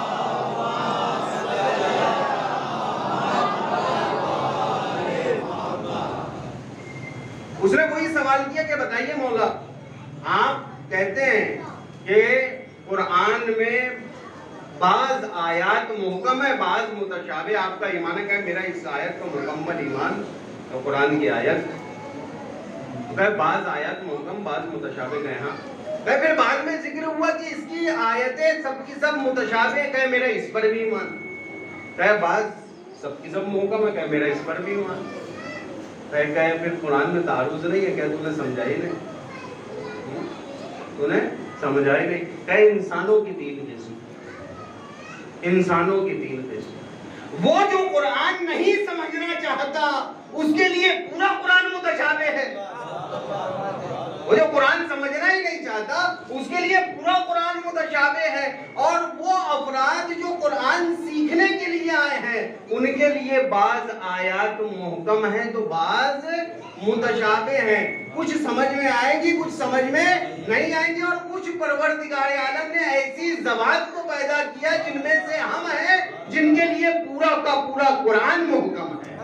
اس نے وہی سوال کیا کہ بتائیے مولا، آپ کہتے ہیں کہ قرآن میں بعض آیات محکم ہے، بعض متشابہ، آپ کا ایمان ہے کہ میرا اس آیت کا مکمل ایمان تو قرآن کی آیت کہ بعض آیات محکم بعض متشابہ کہ ہاں، کہ پھر بعد میں ذکر ہوا کہ اس کی آیتیں سب کی سب متشابہ کہ میرا اس پر بھی ایمان، کہ بعض سب کی سب محکم ہے کہ میرا اس پر بھی ایمان، کہ پھر قرآن میں تعارض نہیں ہے، کہ تو نے سمجھائی نہیں، تو نے سمجھائی نہیں، کہ انسانوں کی تین قسم، انسانوں کی تین قسم، وہ جو قرآن نہیں سمجھنا چاہتا اس کے لیے پورا قرآن متشابہ ہے، وہ جو قرآن سمجھنا ہی نہیں چاہتا اس کے لیے پورا قرآن متشابہ ہے، اور وہ افراد جو قرآن سیکھنے کے لیے آئے ہیں ان کے لیے بعض آیات محکم ہیں تو بعض متشابہ ہیں، کچھ سمجھ میں آئے گی کچھ سمجھ میں نہیں آئیں گی، اور کچھ پروردگار عالم نے ایسی زبان کو پیدا کیا جن میں سے ہم ہیں جن کے لیے پورا کا پورا قرآن محکم ہے۔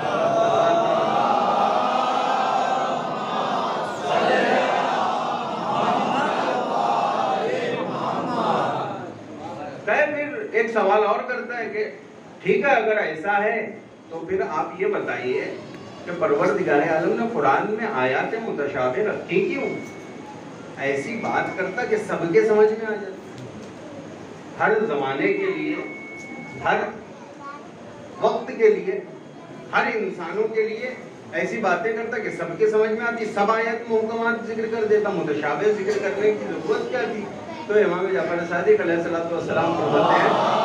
ایک سوال اور کرتا ہے کہ ٹھیک ہے اگر ایسا ہے تو پھر آپ یہ بتائیے کہ پروردگار عالم نے قرآن میں آیات متشابہ رکھی کیوں؟ ایسی بات کرتا کہ سب کے سمجھ میں آ جاتا، ہر زمانے کے لیے، ہر وقت کے لیے، ہر انسانوں کے لیے ایسی باتیں کرتا کہ سب کے سمجھ میں آتی، سب آیات محکمات ذکر کر دیتا، متشابہ ذکر کرنے کی ضرورت کیا تھی؟ تو امام جعفر صادق علیہ السلام فرماتے ہیں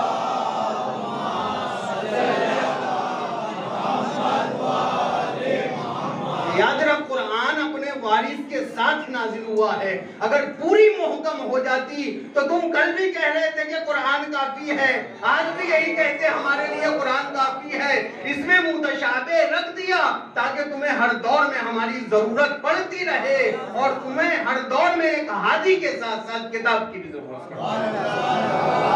یاد رکھ قرآن اپنے وارث کے ساتھ نازل ہوا ہے، اگر پوری محکم ہو جاتی تو تم کل بھی کہہ رہے تھے کہ قرآن کافی ہے، آج بھی یہی کہتے ہمارے لیے قرآن کافی ہے، اس میں متشابہ رکھ دیا تاکہ تمہیں ہر دور میں ہماری ضرورت پڑتی رہے اور تمہیں ہر دور میں ایک ہادی کے ساتھ ساتھ کتاب کی بھی ضرورت پڑتی۔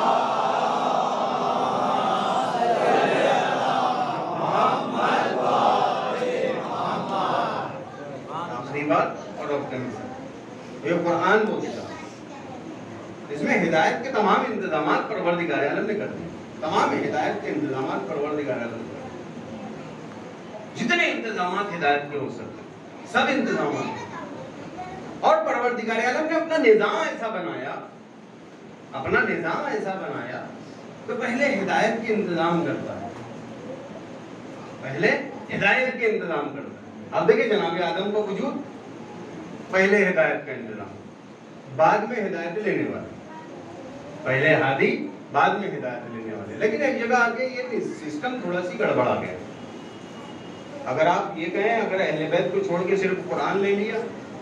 اور یہ قرآن وہ کتاب اس میں ہدایت کے تمام انتظامات پروردگار عالم نے کر دیے، تمام ہدایت کے انتظامات پروردگار عالم نے کر دیے، جتنے انتظامات ہدایت کے ہو سکتے سب انتظامات، اور پروردگار عالم نے اپنا نظام ایسا بنایا اپنا نظام ایسا بنایا تو پہلے ہدایت کے انتظام کرتا ہے، پہلے ہدایت کے انتظام کرتا ہے۔ اب دیکھیں جناب آدم کا وجود، پہلے ہدایت کا انتظام، بعد میں ہدایت لینے والے، پہلے ہادی بعد میں ہدایت لینے والے، لیکن ایک جگہ آگے یہ سسٹم تھوڑا سی گڑبڑا گیا۔ اگر آپ یہ کہیں اگر اہل بیت کو چھوڑ کے صرف قرآن لے لیا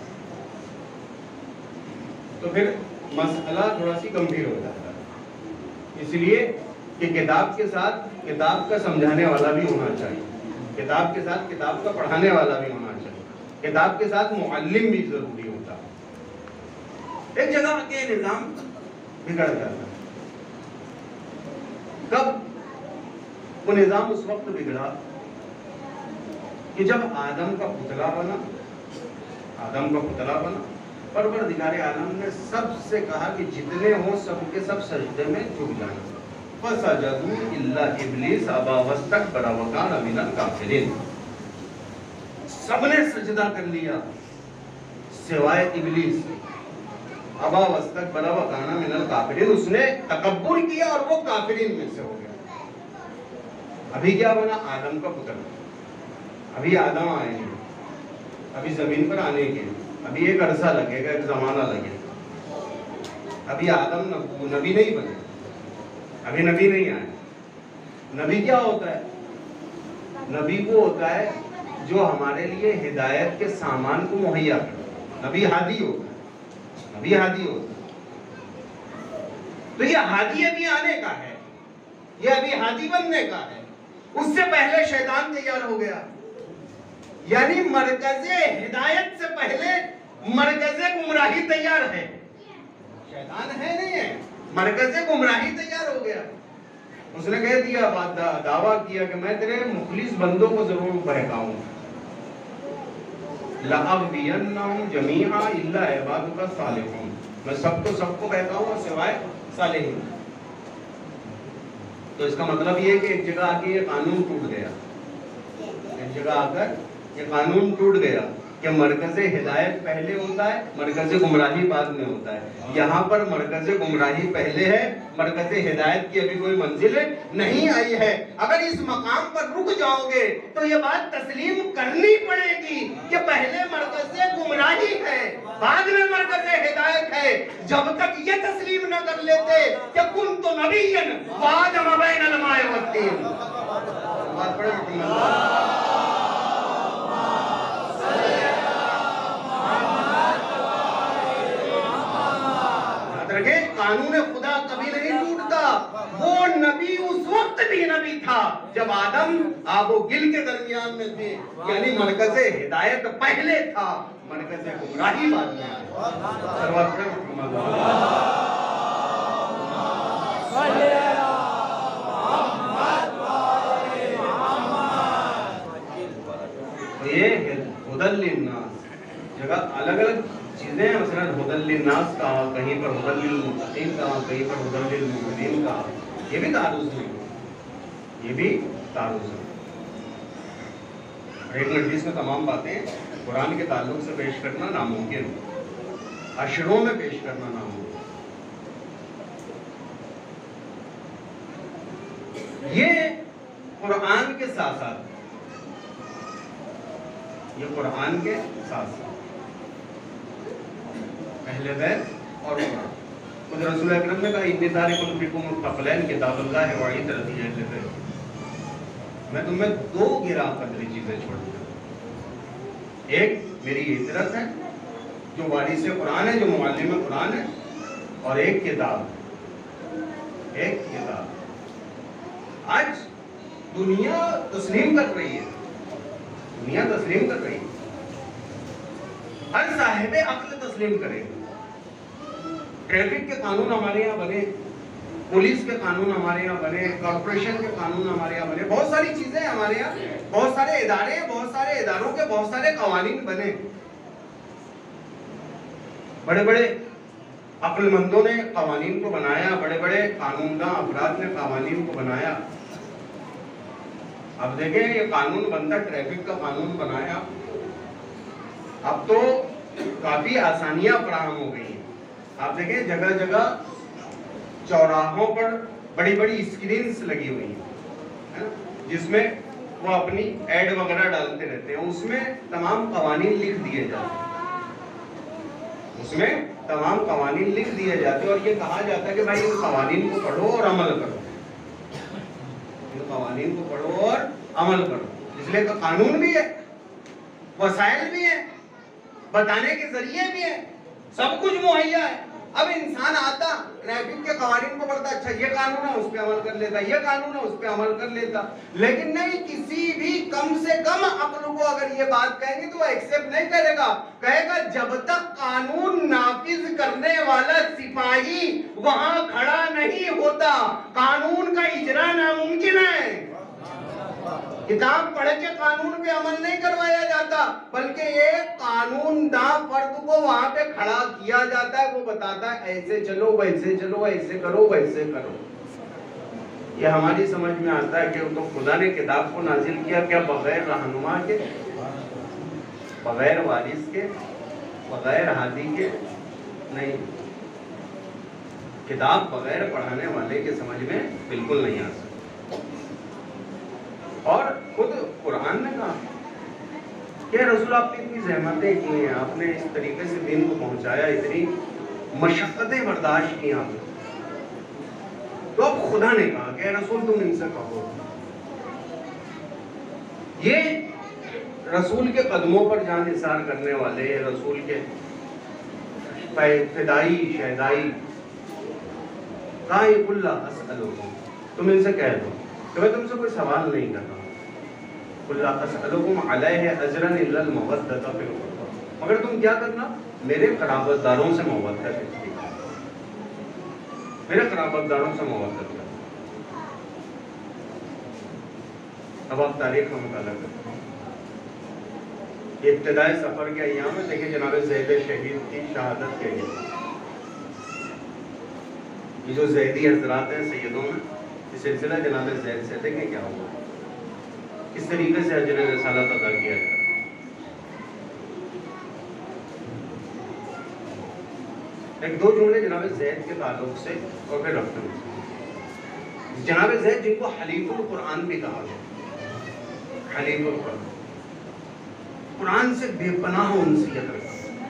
تو پھر مسئلہ تھوڑا سی گمبھیر ہو جاتا ہے، اس لیے کہ کتاب کے ساتھ کتاب کا سمجھانے والا بھی ہونا چاہیے، کتاب کے ساتھ کتاب کا پڑھانے والا بھی ہونا چاہیے، کتاب کے ساتھ معلم بھی ضروری ہوتا ہے۔ ایک جگہ کے نظام بگڑ جاتا ہے، کب وہ نظام اس وقت بگڑا کہ جب آدم کا پتلا بنا آدم کا پتلا بنا پروردگار عالم نے سب سے کہا کہ جتنے ہوں سب کے سب سجدے میں جھک جانا، فسجدوا الا ابلیس ابا واستکبر وکان من الکافرین، سب نے سجدہ کر لیا سوائے ابلیس، ابا واستکبر وکان من الکافرین، اس نے تکبر کیا اور وہ کافرین میں سے ہو گیا۔ ابھی کیا بنا؟ آدم کا پتر، ابھی آدم آئے ہیں، ابھی زمین پر آنے کے ابھی ایک عرصہ لگے گا، ایک زمانہ لگے گا، ابھی آدم نبی نہیں بنے، ابھی نبی نہیں آئے۔ نبی کیا ہوتا ہے؟ نبی وہ ہوتا ہے جو ہمارے لیے ہدایت کے سامان کو مہیا کرتا ہے، نبی ہادی ہوتا ہے، نبی ہادی ہوتا ہے۔ تو یہ ہادی ابھی آنے کا ہے، یہ ابھی ہادی بننے کا ہے، اس سے پہلے شیطان تیار ہو گیا. یعنی مرکز ہدایت سے پہلے مرکز گمراہی تیار ہے. شیطان ہے نہیں ہے، مرکز گمراہی تیار ہو گیا. اس نے کہہ دیا، دعویٰ کیا کہ میں تیرے مخلص بندوں کو ضرور بہکاؤں. لَأَغْوِيَنَّهُمْ جَمِيعًا إِلَّا عِبَادَكَ الصَّالِحِينَ، میں سب کو سب کو بہکاؤں گا سوائے صالحین. تو اس کا مطلب یہ ہے کہ ایک جگہ آ کے یہ قانون ٹوٹ گیا، ایک جگہ آ کر یہ قانون ٹوٹ گیا کہ مرکز ہدایت پہلے ہوتا ہے، مرکز گمراہی بعد میں ہوتا ہے. یہاں پر مرکز گمراہی پہلے ہے، مرکز ہدایت کی ابھی کوئی منزل نہیں آئی ہے. اگر اس مقام پر رک جاؤ گے تو یہ بات تسلیم کرنی پڑے گی کہ پہلے مرکز گمراہی ہے، بعد میں مرکز ہدایت ہے. جب تک یہ تسلیم نہ کر لیتے کہ کنت نبیا وآدم بین الماء والطین. بات پڑھے محمد اللہ قانون خدا کبھی نہیں ٹوٹتا. وہ نبی اس وقت بھی نبی تھا جب آدم آب و گل کے درمیان میں تھے، یعنی مرکز ہدایت پہلے تھا، مرکز گمراہی بعد میں آیا. سروت پر محمد یہ ہدی للناس جگہ الگ الگ چیزیں ہیں. مثلا ہدی للناس کہا، کہیں پر ہدی للمتقین کہا، کہیں پر ہدی للمؤمنین کہا. یہ بھی تعارض نہیں، یہ بھی تعارض ہے. ایک مجلس میں تمام باتیں قرآن کے تعلق سے پیش کرنا ناممکن، اشروں میں پیش کرنا ناممکن. یہ قرآن کے ساتھ ساتھ یہ قرآن کے ساتھ ساتھ اہل بیت اور قرآن. خود رسول اکرم نے کہا انی تارک فیکم الثقلین کتاب اللہ و عترتی اہل بیت. میں تم میں دو گراں قدری چیزیں چھوڑ دوں. ایک میری عترت ہے جو وارث قرآن ہے، جو معلم قرآن ہے، اور ایک کتاب ایک کتاب. آج دنیا تسلیم کر رہی ہے، دنیا تسلیم کر رہی ہے، ہر صاحب عقل تسلیم کرے. ٹریفک کے قانون ہمارے یہاں بنے، پولیس کے قانون ہمارے یہاں بنے، کارپوریشن کے قانون ہمارے یہاں بنے، بہت ساری چیزیں ہمارے یہاں، بہت سارے ادارے، بہت سارے اداروں کے بہت سارے قوانین بنے. بڑے بڑے عقل مندوں نے قوانین کو بنایا، بڑے بڑے قانون داں افراد نے قوانین کو بنایا. اب دیکھیں یہ قانون بنتا، ٹریفک کا قانون بنایا، اب تو کافی آسانیاں فراہم ہو گئی ہیں. آپ دیکھیں جگہ جگہ چوراہوں پر بڑی بڑی اسکرینز لگی ہوئی ہیں جس میں وہ اپنی ایڈ وغیرہ ڈالتے رہتے ہیں. اس میں تمام قوانین لکھ دیے جاتے ہیں، اس میں تمام قوانین لکھ دیے جاتے ہیں اور یہ کہا جاتا ہے کہ بھائی ان قوانین کو پڑھو اور عمل کرو، ان قوانین کو پڑھو اور عمل کرو. اس لیے کہ قانون بھی ہے، وسائل بھی ہیں، بتانے کے ذریعے بھی ہیں، سب کچھ مہیا ہے. اب انسان آتا ٹریفک کے قوانین کو پڑھتا، اچھا یہ قانون ہے اس پہ عمل کر لیتا، یہ قانون ہے اس پہ عمل کر لیتا. لیکن نہیں، کسی بھی کم سے کم عقل کو اگر یہ بات کہیں گے تو وہ ایکسپٹ نہیں کرے گا. کہے گا جب تک قانون نافذ کرنے والا سپاہی وہاں کھڑا نہیں ہوتا قانون کا اجرا ناممکن ہے. کتاب پڑھ کے قانون پہ عمل نہیں کروایا جاتا، بلکہ ایک قانون داں فرد کو وہاں پہ کھڑا کیا جاتا ہے. وہ بتاتا ہے ایسے چلو، ویسے چلو، ایسے کرو، ویسے کرو. یہ ہماری سمجھ میں آتا ہے کہ تو خدا نے کتاب کو نازل کیا کیا بغیر رہنما کے، بغیر وارث کے، بغیر ہادی کے نہیں. کتاب بغیر پڑھانے والے کے سمجھ میں بالکل نہیں آ سکتی. اور خود قرآن نے کہا کہ رسول آپ نے اتنی زحمتیں کی ہیں، آپ نے اس طریقے سے دین کو پہنچایا، اتنی مشقتیں برداشت کی آپ نے، تو اب خدا نے کہا کہ رسول تم ان سے کہو. یہ رسول کے قدموں پر جان نثار کرنے والے، رسول کے فدائی شہدائی کہا یہ قل لا اسألکم، تم ان سے کہہ دو کہ میں تم سے کوئی سوال نہیں کر رہا، قل لا اسألکم علیہ اجرا الا المودۃ فی القربى، مگر تم کیا کرنا، میرے قرابت داروں سے مودت رکھتی، میرے قرابت داروں سے مودت رکھتی۔ اب آپ تاریخ کا مطالعہ کریں، یہ ابتدائی سفر کے ایام میں دیکھیں جناب زید شہید کی شہادت کے لیے یہ جو زیدی حضرات ہیں سیدوں میں، یہ سلسلہ جناب زید سے دیکھیں کیا ہوا، کس طریقے سے اجر رسالت ادا کیا جائے۔ ایک دو جملے جناب زید کے تعلق سے اور پھر رفتن سے۔ جناب زید جن کو حلیف القرآن بھی کہا گیا، حلیف القرآن، قرآن سے بے پناہ انسیت رکھا،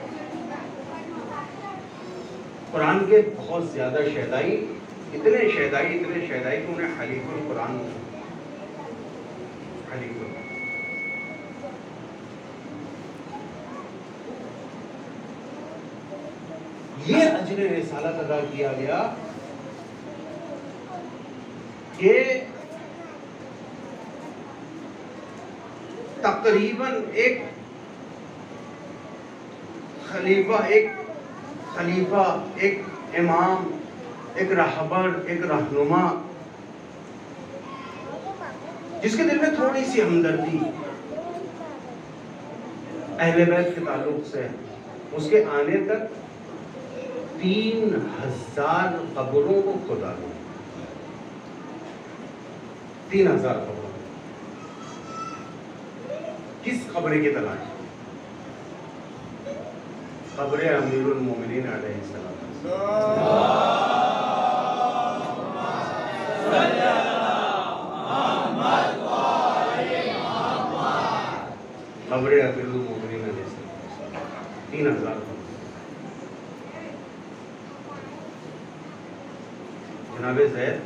قرآن کے بہت زیادہ شیدائی، اتنے شیدائی اتنے شیدائی کہ انہیں حلیف القرآن حلیف القرآن یہ اجر رسالت ادا کیا گیا کہ تقریباً ایک خلیفہ ایک خلیفہ ایک امام ایک رہبر ایک رہنما جس کے دل میں تھوڑی سی ہمدردی اہل بیت کے تعلق سے، اس کے آنے تک تین ہزار قبروں کو کھدا دیا، تین ہزار قبروں۔ کس قبر کی تلاش؟ قبر امیر المومنین علیہ السلام۔ قبر امیر المومنین علیہ السلام، تین ہزار۔ جناب زید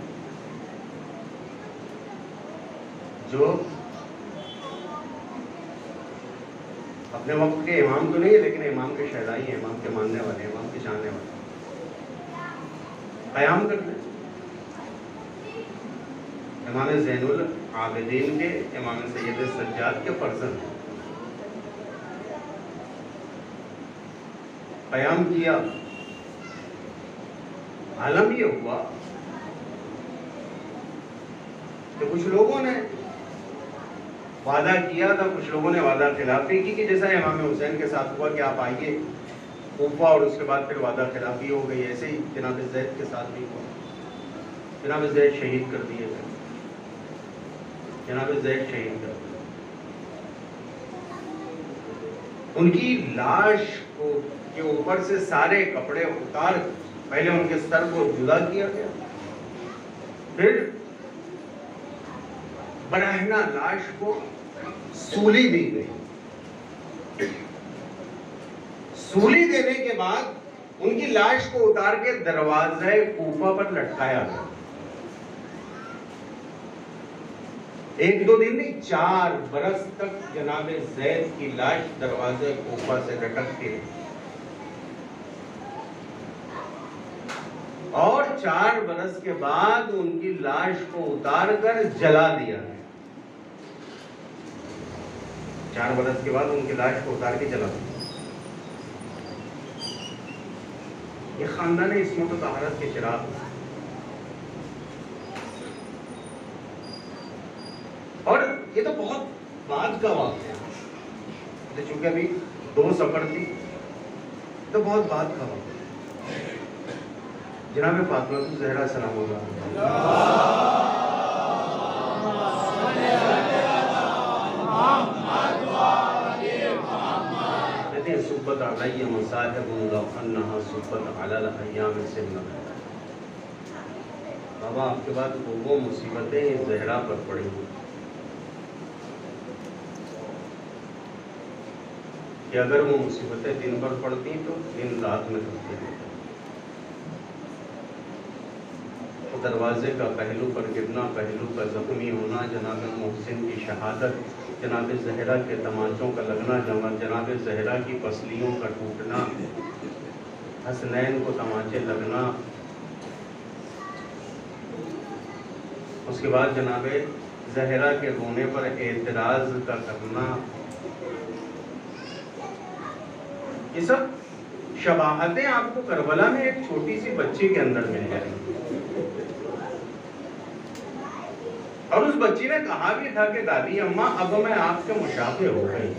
جو اپنے وقت کے امام تو نہیں ہے لیکن امام کے شہدائی ہیں، امام کے ماننے والے، امام کے جاننے والے، قیام کرتے ہیں۔ امام زین العابدین کے، امام سید سجاد کے فرزند ہیں، قیام کیا۔ عالم یہ ہوا کہ کچھ لوگوں نے وعدہ کیا تھا، کچھ لوگوں نے وعدہ خلافی کی، کہ جیسا امام حسین کے ساتھ ہوا کہ آپ آئیے کوفہ، اور اس کے بعد پھر وعدہ خلافی ہو گئی، ایسے ہی جناب زید کے ساتھ بھی ہوا۔ جناب زید شہید کر دیے گئے، جناب زید شہید کر دیے۔ ان کی لاش کو کے اوپر سے سارے کپڑے اتار، پہلے ان کے سر کو جدا کیا گیا، پھر برہنہ لاش کو سولی دی گئی۔ سولی دینے کے بعد ان کی لاش کو اتار کے دروازہ کوفہ پر لٹکایا گیا۔ ایک دو دن نہیں، چار برس تک جناب زید کی لاش دروازہ کوفہ سے لٹکتی رہی، اور چار برس کے بعد ان کی لاش کو اتار کر جلا دیا گیا۔ چار برس کے بعد ان کی لاش کو اتار کے جلا دیا۔ یہ خاندان عصمت و طہارت کے چراغ، اور یہ تو بہت بعد کا واقعہ ہے، چونکہ ابھی دو سفر تھی تو بہت بعد کا واقعہ۔ جناب فاطمہ الزہرا سلام اللہ صبت علی مصاحب لو انہا صبت علی الایام سنہ۔ بابا آپ کے بعد وہ مصیبتیں زہرا پر پڑی ہیں کہ اگر وہ مصیبتیں دن پر پڑتی تو دن رات میں کرتی ہیں۔ دروازے کا پہلو پر گرنا، پہلو کا زخمی ہونا، جناب محسن کی شہادت، جناب زہرا کے تمانچوں کا لگنا، جناب زہرا کی پسلیوں کا ٹوٹنا، حسنین کو تمانچے لگنا، اس کے بعد جناب زہرا کے رونے پر اعتراض کا کرنا، یہ سب شباہتیں آپ کو کربلا میں ایک چھوٹی سی بچی کے اندر مل جائیں گی۔ اور اس بچی نے کہا بھی تھا کہ دادی اماں اب میں آپ کے مشابہ ہو گئی۔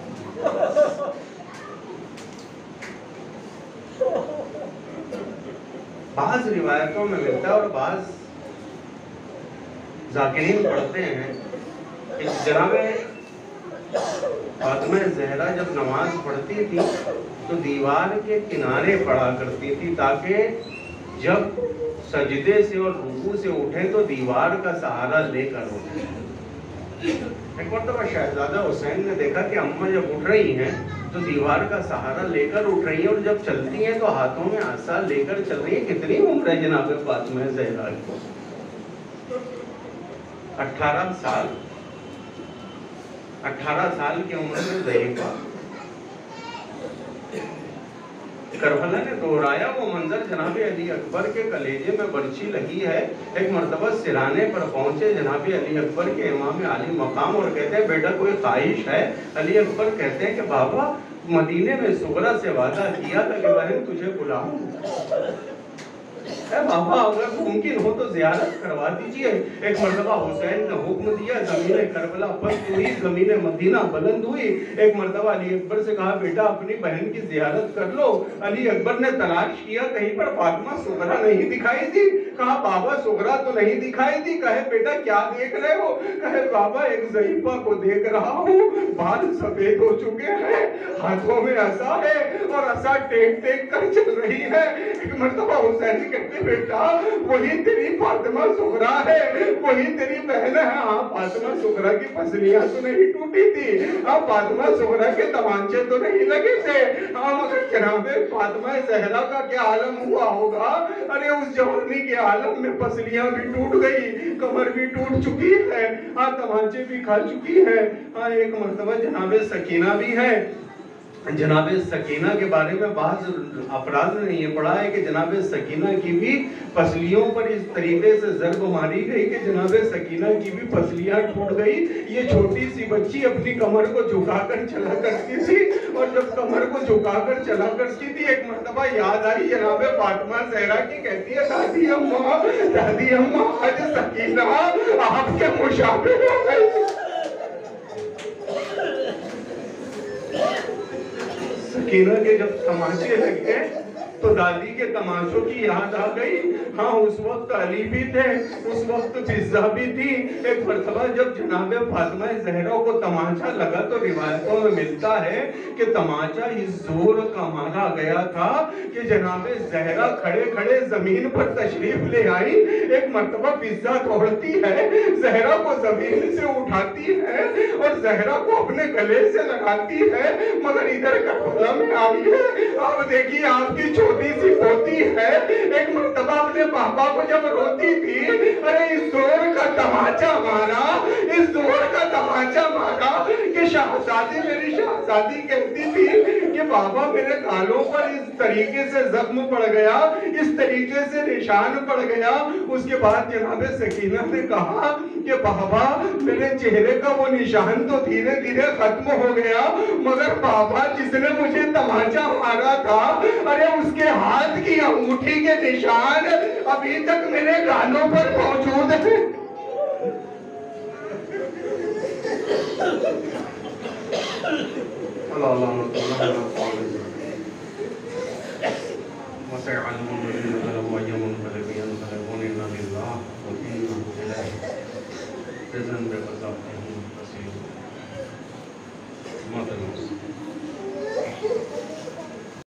بعض روایتوں میں ملتا ہے اور بعض ذاکرین پڑھتے ہیں کہ جناب فاطمہ زہرا جب نماز پڑھتی تھی تو دیوار کے کنارے پڑھا کرتی تھی تاکہ جب سجدے سے اور رکوع سے اٹھیں تو دیوار کا سہارا لے کر اٹھیں۔ ایک مرتبہ شہزادہ حسین نے دیکھا کہ اماں جب اٹھ رہی ہیں تو دیوار کا سہارا لے کر اٹھ رہی ہیں اور جب چلتی ہیں تو ہاتھوں میں عصا لے کر چل رہی ہیں۔ کتنی عمر ہے جناب فاطمہ زہرا کی؟ اٹھارہ سال اٹھارہ سال کی عمر میں ضعیفہ۔ کربلا نے دہرایا وہ منظر، جناب علی اکبر کے کلیجے میں برچھی لگی ہے۔ ایک مرتبہ سرانے پر پہنچے جناب علی اکبر کے امام عالی مقام اور کہتے ہیں بیٹا کوئی خواہش ہے؟ علی اکبر کہتے ہیں کہ بابا مدینے میں صغرا سے وعدہ کیا تھا کہ بہن تجھے بلاؤں۔ اے بابا اگر ممکن ہو تو زیارت کروا دیجئے۔ ایک مرتبہ حسین نے حکم دیا، زمین کربلا پست ہوئی، زمین مدینہ بلند ہوئی۔ ایک مرتبہ علی اکبر سے کہا بیٹا اپنی بہن کی زیارت کر لو۔ علی اکبر نے تلاش کیا، کہیں پر فاطمہ صغرا نہیں دکھائی دی۔ کہا بابا صغرا تو نہیں دکھائی دی۔ کہے بیٹا کیا دیکھ رہے ہو؟ کہے بابا ایک ضعیفہ کو دیکھ رہا ہوں، بال سفید ہو چکے ہیں، ہاتھوں میں عصا ہے اور عصا ٹیک ٹیک کر چل رہی ہے۔ ایک مرتبہ حسین کہتے بیٹا وہی تیری فاطمہ صغرا ہے، وہی تیری بہن ہے۔ ہاں فاطمہ صغرا کی پسلیاں تو نہیں ٹوٹی تھی، ہاں فاطمہ صغرا کے تمانچے تو نہیں لگے تھے، ہاں مگر جناب فاطمہ زہرا کا کیا عالم ہوا ہوگا؟ ارے اس جوانی کے عالم میں پسلیاں بھی ٹوٹ گئی، کمر بھی ٹوٹ چکی ہے، ہاں تمانچے بھی کھا چکی ہے۔ ہاں ایک مرتبہ جناب سکینہ بھی ہے۔ جناب سکینہ کے بارے میں بعض افراد نے یہ پڑھا ہے کہ جناب سکینہ کی بھی پسلیوں پر اس طریقے سے ضرب ماری گئی کہ جناب سکینہ کی بھی پسلیاں ٹوٹ گئی۔ یہ چھوٹی سی بچی اپنی کمر کو جھکا کر چلا کرتی تھی اور جب کمر کو جھکا کر چلا کرتی تھی ایک مرتبہ یاد آئی جناب فاطمہ زہرا کی، کہتی ہے دادی اماں دادی اماں آج سکینہ آپ کے مشابہ ہو گئی۔ سکینہ کے جب تماشے لگے تو دادی کے تماشوں کی یاد آ گئی۔ ہاں اس وقت علی بھی تھے، اس وقت فضہ بھی تھی۔ ایک مرتبہ جب جناب فاطمہ زہرا کو تماشا لگا تو روایتوں میں ملتا ہے کہ تماشا اس زور کا مارا گیا تھا کہ جناب زہرا کھڑے کھڑے زمین پر تشریف لے آئی۔ ایک مرتبہ فضہ دوڑتی ہے، زہرا کو زمین سے اٹھاتی ہے اور زہرا کو اپنے گلے سے لگاتی ہے، مگر ادھر کربلا میں آئی ہے۔ آپ دیکھیے آپ کی چھوٹی سی پوتی ہے، ایک مرتبہ اپنے بابا کو جب روتی تھی، ارے اس زور کا تماچا مارا، اس زور کا تماچا مارا کہ شہزادی میری شہزادی کہتی تھی کہ بابا میرے گالوں پر اس طریقے سے زخم پڑ گیا، اس طریقے سے نشان پڑ گیا۔ اس کے بعد جناب سکینہ نے کہا کہ بابا میرے چہرے کا وہ نشان تو دھیرے دھیرے ختم ہو گیا، مگر بابا جس نے مجھے تماچا مارا تھا ارے اس کے ہاتھ کی انگوٹھی کے نشان ابھی تک میرے گالوں پر موجود ہیں۔ اللہ اللہ اللہ